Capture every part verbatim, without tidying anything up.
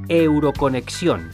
Euroconexión.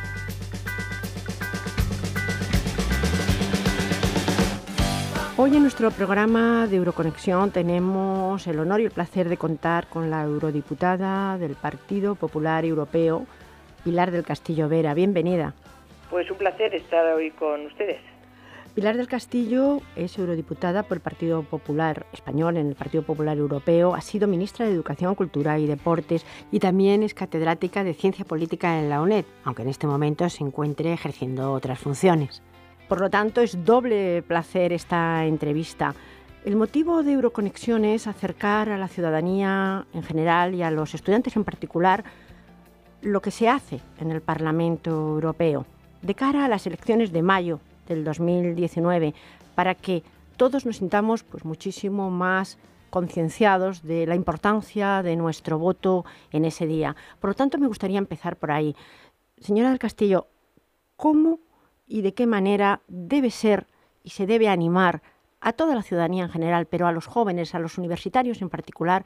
Hoy en nuestro programa de Euroconexión tenemos el honor y el placer de contar con la eurodiputada del Partido Popular Europeo, Pilar del Castillo Vera. Bienvenida. Pues un placer estar hoy con ustedes. Pilar del Castillo es eurodiputada por el Partido Popular Español en el Partido Popular Europeo, ha sido ministra de Educación, Cultura y Deportes y también es catedrática de Ciencia Política en la UNED, aunque en este momento se encuentre ejerciendo otras funciones. Por lo tanto, es doble placer esta entrevista. El motivo de Euroconexión es acercar a la ciudadanía en general y a los estudiantes en particular lo que se hace en el Parlamento Europeo de cara a las elecciones de mayo del dos mil diecinueve, para que todos nos sintamos pues, muchísimo más concienciados de la importancia de nuestro voto en ese día. Por lo tanto, me gustaría empezar por ahí. Señora del Castillo, ¿cómo y de qué manera debe ser y se debe animar a toda la ciudadanía en general, pero a los jóvenes, a los universitarios en particular,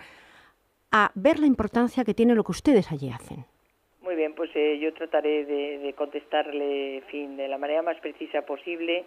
a ver la importancia que tiene lo que ustedes allí hacen? Muy bien, pues eh, yo trataré de, de contestarle, en fin, de la manera más precisa posible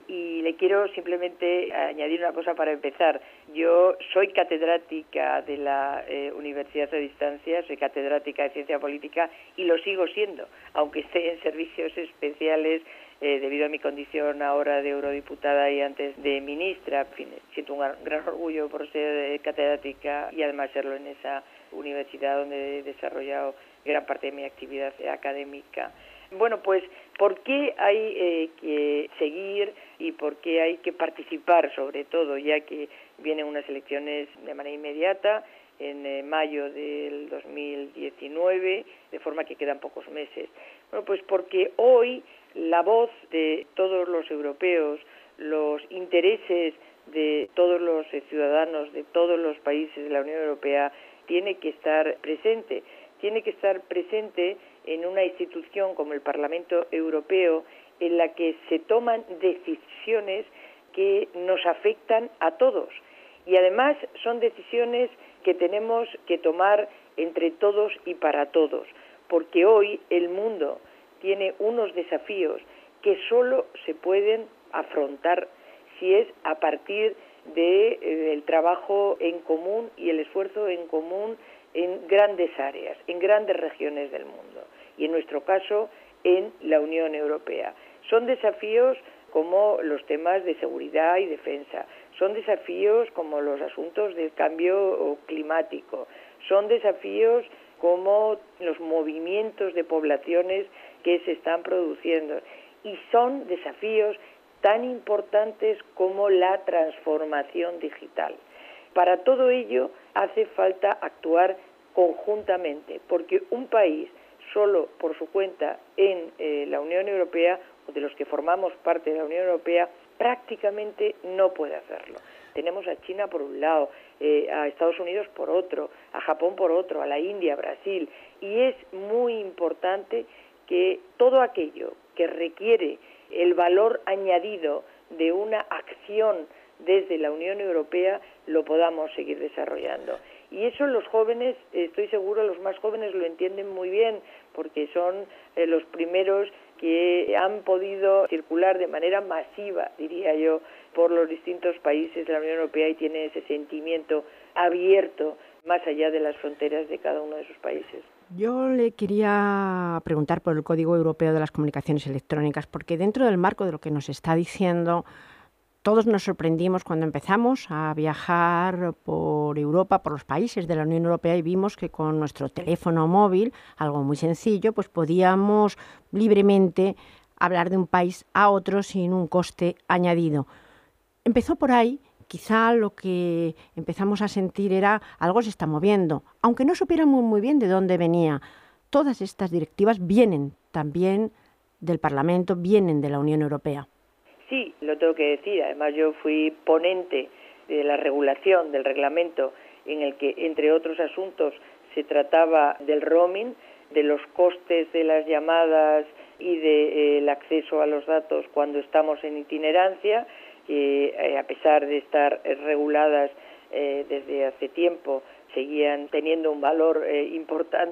y le quiero simplemente añadir una cosa para empezar. Yo soy catedrática de la eh, Universidad a Distancia, soy catedrática de Ciencia Política y lo sigo siendo, aunque esté en servicios especiales eh, debido a mi condición ahora de eurodiputada y antes de ministra. En fin, siento un gran, gran orgullo por ser catedrática y además serlo en esa universidad donde he desarrollado gran parte de mi actividad académica. Bueno, pues, ¿por qué hay eh, que seguir y por qué hay que participar, sobre todo, ya que vienen unas elecciones de manera inmediata, en eh, mayo del dos mil diecinueve, de forma que quedan pocos meses? Bueno, pues porque hoy la voz de todos los europeos, los intereses de todos los eh, ciudadanos de todos los países de la Unión Europea tiene que estar presente. Tiene que estar presente en una institución como el Parlamento Europeo, en la que se toman decisiones que nos afectan a todos. Y además son decisiones que tenemos que tomar entre todos y para todos, porque hoy el mundo tiene unos desafíos que solo se pueden afrontar si es a partir del de, eh, trabajo en común y el esfuerzo en común en grandes áreas, en grandes regiones del mundo, y en nuestro caso en la Unión Europea. Son desafíos como los temas de seguridad y defensa, son desafíos como los asuntos del cambio climático, son desafíos como los movimientos de poblaciones que se están produciendo, y son desafíos tan importantes como la transformación digital. Para todo ello hace falta actuar conjuntamente, porque un país solo por su cuenta en eh, la Unión Europea, o de los que formamos parte de la Unión Europea, prácticamente no puede hacerlo. Tenemos a China por un lado, eh, a Estados Unidos por otro, a Japón por otro, a la India, a Brasil, y es muy importante que todo aquello que requiere el valor añadido de una acción desde la Unión Europea lo podamos seguir desarrollando. Y eso los jóvenes, estoy seguro, los más jóvenes lo entienden muy bien, porque son eh, los primeros que han podido circular de manera masiva, diría yo, por los distintos países de la Unión Europea y tienen ese sentimiento abierto más allá de las fronteras de cada uno de sus países. Yo le quería preguntar por el Código Europeo de las Comunicaciones Electrónicas, porque dentro del marco de lo que nos está diciendo, todos nos sorprendimos cuando empezamos a viajar por Europa, por los países de la Unión Europea, y vimos que con nuestro teléfono móvil, algo muy sencillo, pues podíamos libremente hablar de un país a otro sin un coste añadido. Empezó por ahí. Quizá lo que empezamos a sentir era algo se está moviendo, aunque no supiéramos muy bien de dónde venía. Todas estas directivas vienen también del Parlamento, vienen de la Unión Europea. Sí, lo tengo que decir. Además, yo fui ponente de la regulación del reglamento en el que, entre otros asuntos, se trataba del roaming, de los costes de las llamadas y del acceso a los datos cuando estamos en itinerancia, que eh, a pesar de estar eh, reguladas eh, desde hace tiempo, seguían teniendo un valor eh, importante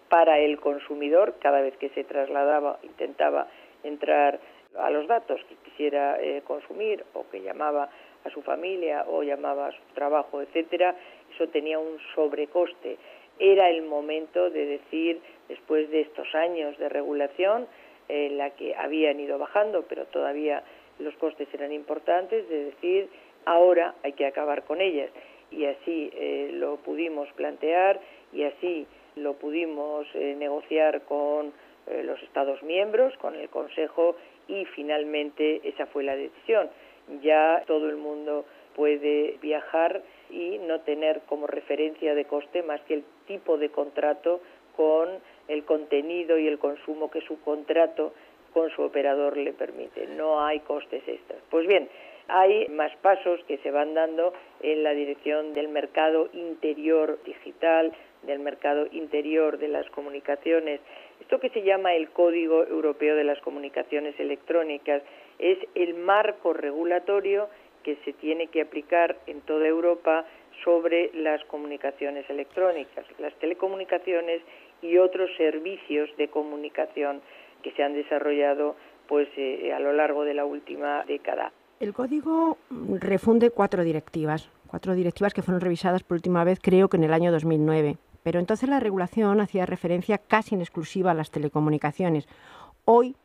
para el consumidor cada vez que se trasladaba, intentaba entrar a los datos que quisiera eh, consumir, o que llamaba a su familia o llamaba a su trabajo, etcétera. Eso tenía un sobrecoste. Era el momento de decir, después de estos años de regulación, en eh, la que habían ido bajando, pero todavía los costes eran importantes, de decir, ahora hay que acabar con ellas. Y así eh, lo pudimos plantear y así lo pudimos eh, negociar con eh, los Estados miembros, con el Consejo, y finalmente esa fue la decisión. Ya todo el mundo puede viajar y no tener como referencia de coste más que el tipo de contrato con el contenido y el consumo que su contrato con su operador le permite. No hay costes extras. Pues bien, hay más pasos que se van dando en la dirección del mercado interior digital, del mercado interior de las comunicaciones. Esto que se llama el Código Europeo de las Comunicaciones Electrónicas es el marco regulatorio que se tiene que aplicar en toda Europa sobre las comunicaciones electrónicas, las telecomunicaciones y otros servicios de comunicación que se han desarrollado pues eh, a lo largo de la última década. El código refunde cuatro directivas, cuatro directivas que fueron revisadas por última vez creo que en el año dos mil nueve, pero entonces la regulación hacía referencia casi en exclusiva a las telecomunicaciones. Hoy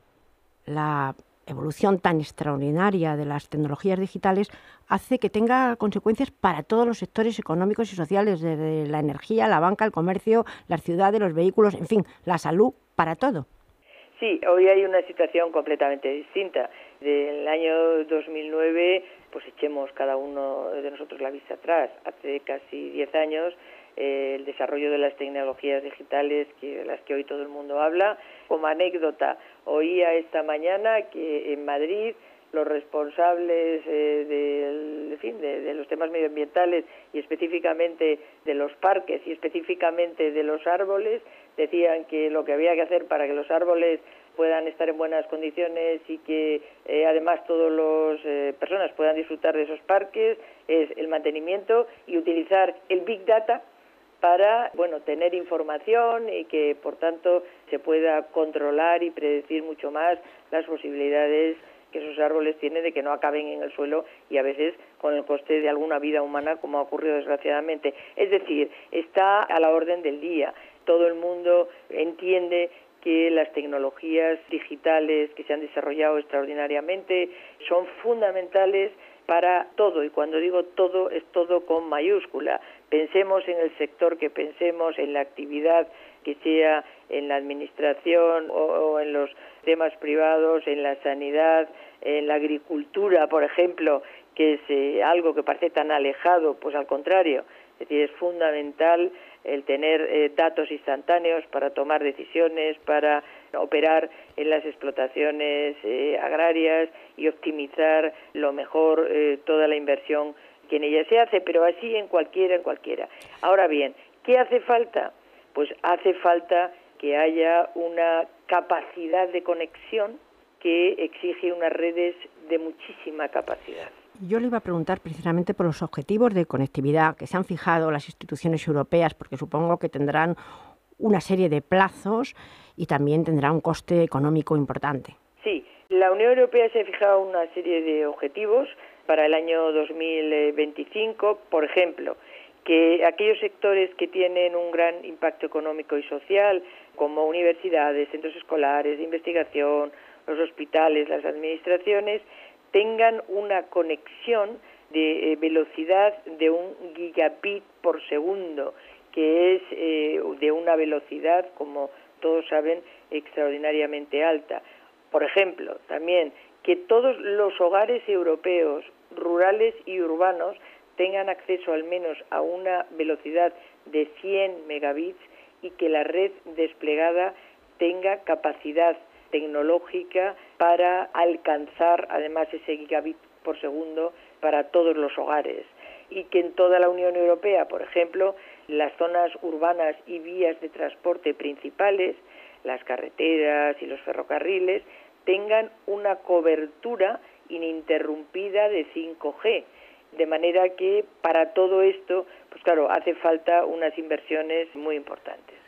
la evolución tan extraordinaria de las tecnologías digitales hace que tenga consecuencias para todos los sectores económicos y sociales, desde la energía, la banca, el comercio, las ciudades, los vehículos, en fin, la salud, para todo. Sí, hoy hay una situación completamente distinta. Del año dos mil nueve, pues echemos cada uno de nosotros la vista atrás. Hace casi diez años, eh, el desarrollo de las tecnologías digitales, que de las que hoy todo el mundo habla. Como anécdota, oía esta mañana que en Madrid los responsables eh, de, en fin, de, de los temas medioambientales y específicamente de los parques y específicamente de los árboles decían que lo que había que hacer para que los árboles puedan estar en buenas condiciones y que eh, además todas las eh, personas puedan disfrutar de esos parques es el mantenimiento y utilizar el Big Data para, bueno, tener información y que por tanto se pueda controlar y predecir mucho más las posibilidades que esos árboles tienen de que no acaben en el suelo y a veces con el coste de alguna vida humana, como ha ocurrido desgraciadamente. Es decir, está a la orden del día. Todo el mundo entiende que las tecnologías digitales que se han desarrollado extraordinariamente son fundamentales para todo, y cuando digo todo, es todo con mayúscula. Pensemos en el sector que pensemos, en la actividad que sea en la administración o, o en los temas privados, en la sanidad, en la agricultura, por ejemplo, que es eh, algo que parece tan alejado, pues al contrario, es decir, es fundamental el tener eh, datos instantáneos para tomar decisiones, para operar en las explotaciones eh, agrarias y optimizar lo mejor eh, toda la inversión que en ella se hace, pero así en cualquiera, en cualquiera. Ahora bien, ¿qué hace falta? Pues hace falta que haya una capacidad de conexión que exige unas redes de muchísima capacidad. Yo le iba a preguntar precisamente por los objetivos de conectividad que se han fijado las instituciones europeas, porque supongo que tendrán una serie de plazos y también tendrá un coste económico importante. Sí, la Unión Europea se ha fijado una serie de objetivos para el año dos mil veinticinco, por ejemplo, que aquellos sectores que tienen un gran impacto económico y social, como universidades, centros escolares de investigación, los hospitales, las administraciones, tengan una conexión de eh, velocidad de un gigabit por segundo, que es eh, de una velocidad, como todos saben, extraordinariamente alta. Por ejemplo, también que todos los hogares europeos, rurales y urbanos, tengan acceso al menos a una velocidad de cien megabits y que la red desplegada tenga capacidad tecnológica para alcanzar además ese gigabit por segundo para todos los hogares, y que en toda la Unión Europea, por ejemplo, las zonas urbanas y vías de transporte principales, las carreteras y los ferrocarriles, tengan una cobertura ininterrumpida de cinco G, de manera que para todo esto, pues claro, hace falta unas inversiones muy importantes.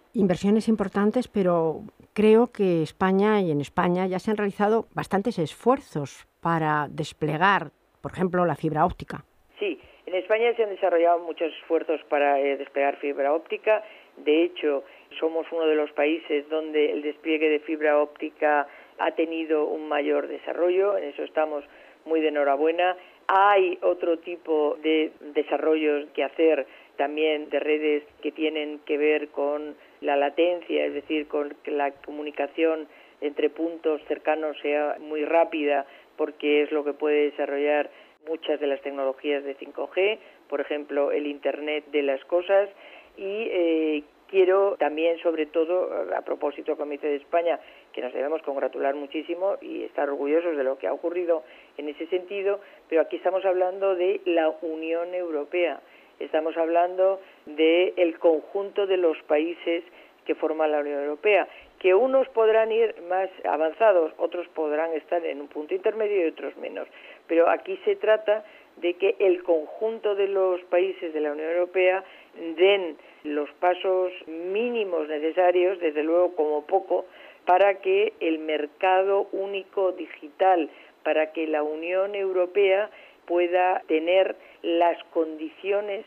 Inversiones importantes, pero creo que España y en España ya se han realizado bastantes esfuerzos para desplegar, por ejemplo, la fibra óptica. Sí, en España se han desarrollado muchos esfuerzos para eh, desplegar fibra óptica. De hecho, somos uno de los países donde el despliegue de fibra óptica ha tenido un mayor desarrollo. En eso estamos muy de enhorabuena. Hay otro tipo de desarrollos que hacer también de redes que tienen que ver con la latencia, es decir, con que la comunicación entre puntos cercanos sea muy rápida, porque es lo que puede desarrollar muchas de las tecnologías de cinco G, por ejemplo, el Internet de las cosas. Y eh, quiero también, sobre todo, a propósito, como dice de España, que nos debemos congratular muchísimo y estar orgullosos de lo que ha ocurrido en ese sentido, pero aquí estamos hablando de la Unión Europea, estamos hablando del conjunto de los países que forman la Unión Europea, que unos podrán ir más avanzados, otros podrán estar en un punto intermedio y otros menos, pero aquí se trata de que el conjunto de los países de la Unión Europea den los pasos mínimos necesarios, desde luego como poco, para que el mercado único digital, para que la Unión Europea pueda tener las condiciones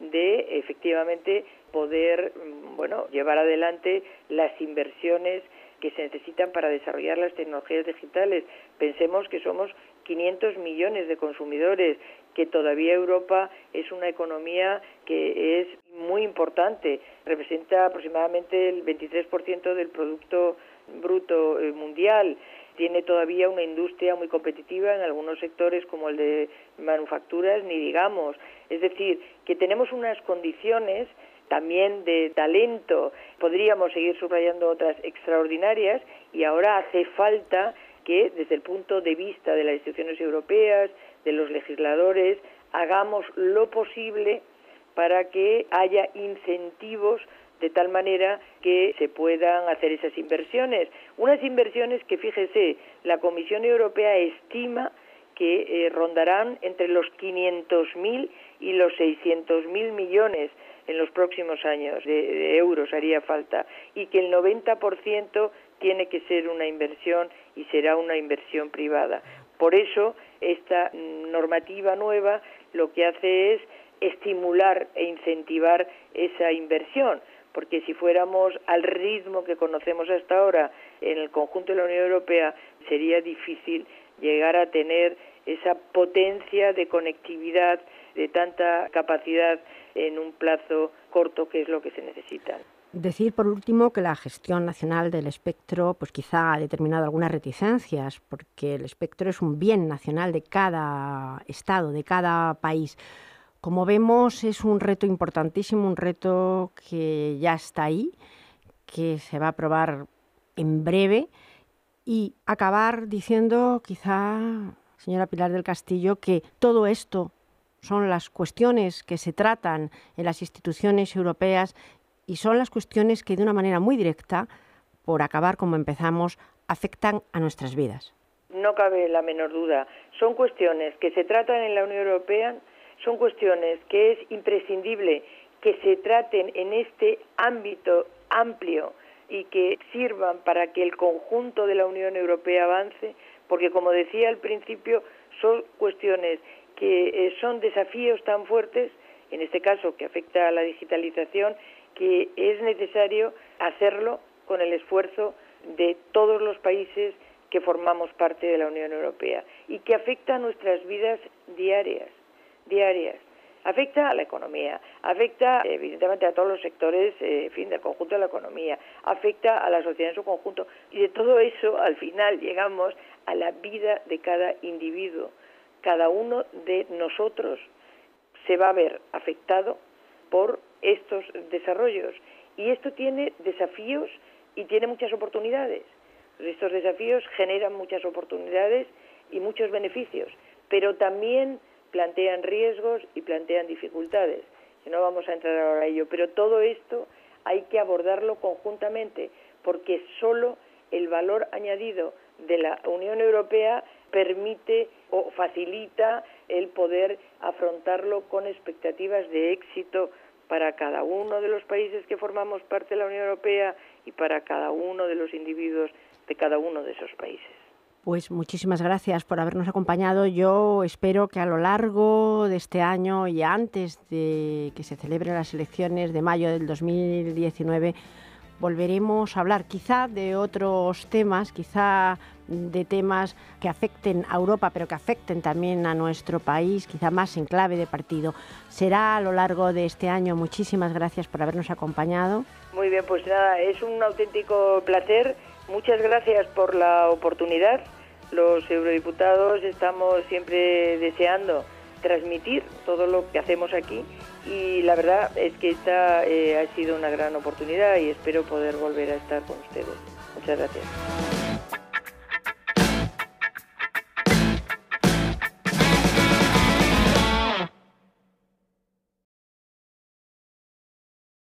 de efectivamente poder, bueno, llevar adelante las inversiones que se necesitan para desarrollar las tecnologías digitales. Pensemos que somos quinientos millones de consumidores, que todavía Europa es una economía que es muy importante, representa aproximadamente el veintitrés por ciento del Producto Bruto Mundial, tiene todavía una industria muy competitiva en algunos sectores como el de manufacturas, ni digamos. Es decir, que tenemos unas condiciones también de talento, podríamos seguir subrayando otras extraordinarias, y ahora hace falta que desde el punto de vista de las instituciones europeas, de los legisladores, hagamos lo posible para que haya incentivos de tal manera que se puedan hacer esas inversiones. Unas inversiones que, fíjese, la Comisión Europea estima que eh, rondarán entre los quinientos mil y los seiscientos mil millones en los próximos años de, de euros haría falta, y que el noventa por ciento tiene que ser una inversión y será una inversión privada. Por eso, esta normativa nueva lo que hace es estimular e incentivar esa inversión, porque si fuéramos al ritmo que conocemos hasta ahora en el conjunto de la Unión Europea, sería difícil llegar a tener esa potencia de conectividad, de tanta capacidad en un plazo corto, que es lo que se necesita. Decir, por último, que la gestión nacional del espectro pues quizá ha determinado algunas reticencias, porque el espectro es un bien nacional de cada estado, de cada país. Como vemos, es un reto importantísimo, un reto que ya está ahí, que se va a aprobar en breve, y acabar diciendo, quizá, señora Pilar del Castillo, que todo esto son las cuestiones que se tratan en las instituciones europeas y son las cuestiones que de una manera muy directa, por acabar como empezamos, afectan a nuestras vidas. No cabe la menor duda. Son cuestiones que se tratan en la Unión Europea, son cuestiones que es imprescindible que se traten en este ámbito amplio y que sirvan para que el conjunto de la Unión Europea avance, porque, como decía al principio, son cuestiones que eh, son desafíos tan fuertes, en este caso que afecta a la digitalización, que es necesario hacerlo con el esfuerzo de todos los países que formamos parte de la Unión Europea y que afecta a nuestras vidas diarias, diarias. Afecta a la economía, afecta evidentemente a todos los sectores, eh, en fin, del conjunto de la economía, afecta a la sociedad en su conjunto, y de todo eso al final llegamos a la vida de cada individuo. Cada uno de nosotros se va a ver afectado por estos desarrollos, y esto tiene desafíos y tiene muchas oportunidades. Estos desafíos generan muchas oportunidades y muchos beneficios, pero también plantean riesgos y plantean dificultades, que no vamos a entrar ahora a ello, pero todo esto hay que abordarlo conjuntamente, porque solo el valor añadido de la Unión Europea permite o facilita el poder afrontarlo con expectativas de éxito para cada uno de los países que formamos parte de la Unión Europea y para cada uno de los individuos de cada uno de esos países. Pues muchísimas gracias por habernos acompañado. Yo espero que a lo largo de este año y antes de que se celebren las elecciones de mayo del dos mil diecinueve volveremos a hablar quizá de otros temas, quizá de temas que afecten a Europa, pero que afecten también a nuestro país, quizá más en clave de partido. Será a lo largo de este año. Muchísimas gracias por habernos acompañado. Muy bien, pues nada, es un auténtico placer. Muchas gracias por la oportunidad. Los eurodiputados estamos siempre deseando transmitir todo lo que hacemos aquí y la verdad es que esta eh, ha sido una gran oportunidad y espero poder volver a estar con ustedes. Muchas gracias.